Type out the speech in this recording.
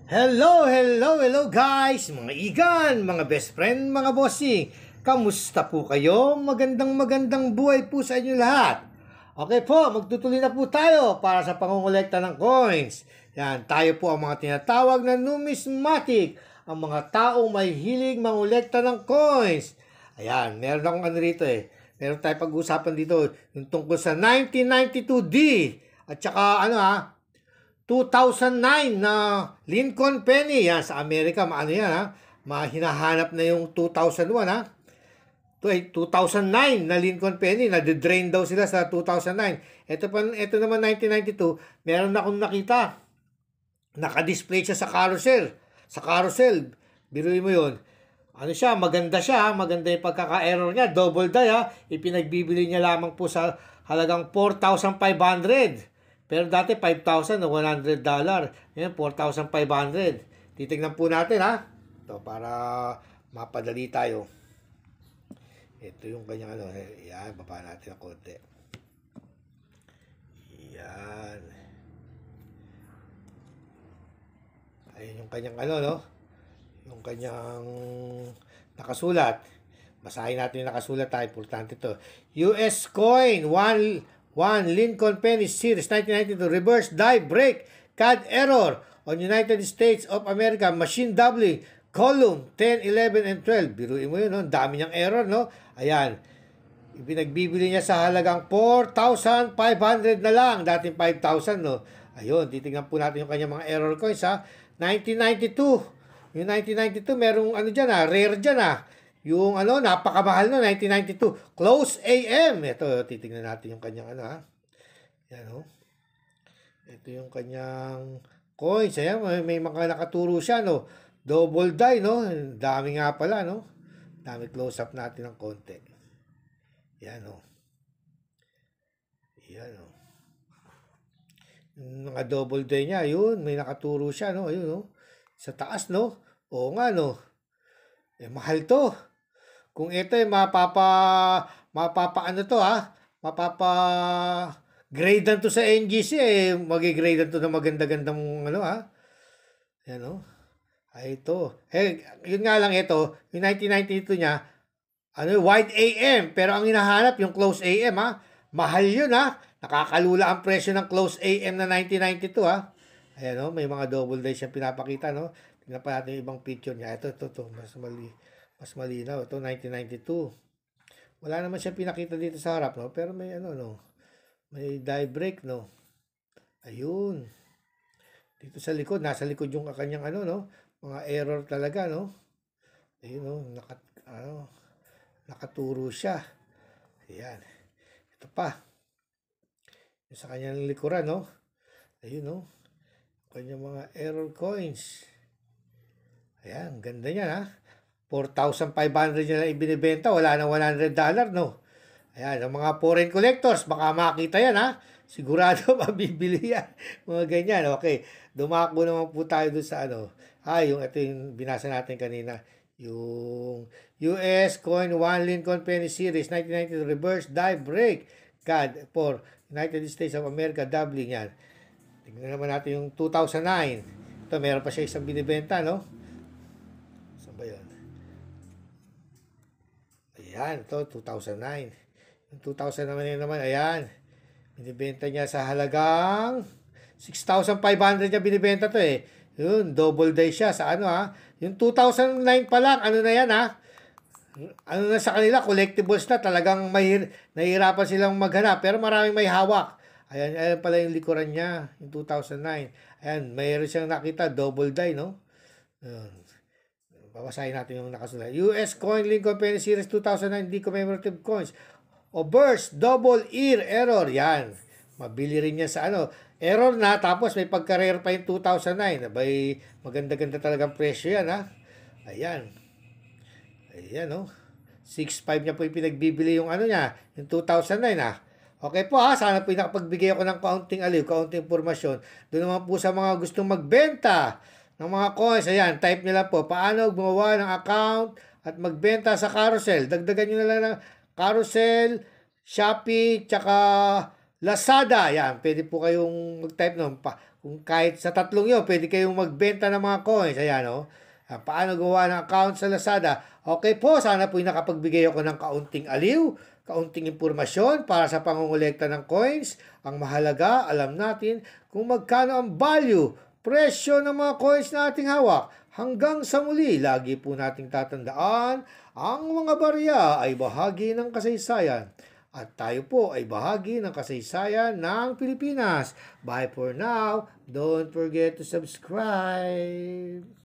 Hello guys, mga igan, mga best friend, mga bossing. Kamusta po kayo? Magandang buhay po sa inyo lahat. Okay po, magtutuloy na po tayo para sa pangongolekta ng coins. Yan, tayo po ang mga tinatawag na numismatic, ang mga taong may hilig mangolekta ng coins. Ayan, meron akong ano rito eh. Meron tayo pag-usapan dito yung tungkol sa 1992D at saka 2009 na Lincoln Penny. Yan, sa Amerika, maano yan ha. Mahinahanap na yung 2001 ha. 2009 na Lincoln Penny, na-drain daw sila sa 2009. Ito naman 1992, meron na akong nakita. Naka-display siya sa carousel. Sa carousel, biruin mo yun. Ano siya, maganda yung pagkaka-error niya, double die ha. Ipinagbibili niya lamang po sa halagang 4,500. Pero dati $5,100. Ngayon, $4,500. Titignan po natin ha. Ito, para mapadali tayo. Ito yung kanyang ano. Yan, baba natin ang konti. Yan. Ayun yung kanyang ano, no? Yung kanyang nakasulat. Basahin natin yung nakasulat ha. Importante to. US coin, 1 Lincoln Penny Series 1992 reverse die break CAD error on United States of America machine doubling column 10, 11, and 12. Biruin mo yun, no? Dami niyang error, no? Ayan. Ipinagbibili niya sa halagang 4,500 na lang. Dating 5,000, no? Ayun, titingnan po natin yung kanyang mga error coins, ha? 1992. Yung 1992, merong ano dyan, ha? Rare dyan, ha? Yung ano, napakamahal no, 1992. Close AM. Ito, titingnan natin yung kanyang ano ha. Yan o. Ito yung kanyang coins. Ayan, may mga nakaturo siya no. Double die no. Dami nga pala no. Dami close up natin ng konti. Yan o. Yan o. Yung mga double die niya, yun. May nakaturo siya no. Ayun no. Sa taas no. Oo nga no. Mahal to. Kung ito ay ano to ha, grade to sa NGC magi-grade to na maganda-gandang ano ha. Yan o. Ay ito. Yun nga lang ito, yung 1992 niya, wide AM, pero ang hinahanap yung close AM ha. Mahal yun ha. Nakakalula ang presyo ng close AM na 1992 ha. Ayan o, may mga double die siyang pinapakita no. Tingnan pa natin yung ibang picture niya. Ito, mas malinaw. Ito, 1992. Wala naman siya pinakita dito sa harap, no? Pero may ano, no? May die break, no? Ayun. Dito sa likod, nasa likod yung kanyang ano, no? Mga error talaga, no? Ayun, no? Nakaturo siya. Ayan. Ito pa. Yung sa kanyang likuran, no? Ayun, no? Kanyang mga error coins. Ayan, ganda niya, ha? 4,500 niya lang ibinibenta, wala na $100, no? Ayan, ang mga foreign collectors, baka makita yan, ha? Sigurado mabibili yan. Mga ganyan, okay. Dumako naman po tayo dun sa ano. Ito yung binasa natin kanina. Yung US Coin 1 Lincoln Penny Series 1992 Reverse Die Break CAD for United States of America doubling yan. Tingnan naman natin yung 2009. Ito, meron pa siya isang binibenta, no? Saan ba yun? Ayan, ito, 2009. Yung 2009 naman, ayan. Binibenta niya sa halagang 6,500 niya binibenta to eh. Yun, double die siya sa ano ha. Yung 2009 pa lang, ano na yan ha. Ano na sa kanila, collectibles na. Talagang nahihirapan silang maghanap. Pero maraming may hawak. Ayan pala yung likuran niya, yung 2009. Ayan, mayroon siyang nakita, double die, no? Ayan. Babasahin natin yung nakasulat. US Coin Lincoln Penny Series 2009 commemorative coins. Burst, double ear error. Yan. Mabili rin niya sa ano. Error na, tapos may pagka-rare pa yung 2009. Abay, maganda-ganda talagang presyo yan, ha. Ayan. Ayan, oh. 6.5 niya po yung pinagbibili yung ano niya, yung 2009, ha. Okay po, ha. Sana po nakapagbigay ako ng kaunting aliw, kaunting impormasyon. Doon naman po sa mga gustong magbenta ng mga coins. Ayan, type nyo lang po, paano gumawa ng account at magbenta sa carousel. Dagdagan nyo na lang ng carousel, Shopee, tsaka Lazada. Ayan, pwede po kayong mag-type nun. Kung kahit sa tatlong yun, pwede kayong magbenta ng mga coins. Ayan, no? Paano gawa ng account sa Lazada? Okay po, sana po nakapagbigay ako ng kaunting aliw, kaunting impormasyon para sa pangungulekta ng coins. Ang mahalaga, alam natin kung magkano ang value, presyo ng mga coins na ating hawak. Hanggang sa muli, lagi po nating tatandaan, ang mga barya ay bahagi ng kasaysayan. At tayo po ay bahagi ng kasaysayan ng Pilipinas. Bye for now. Don't forget to subscribe.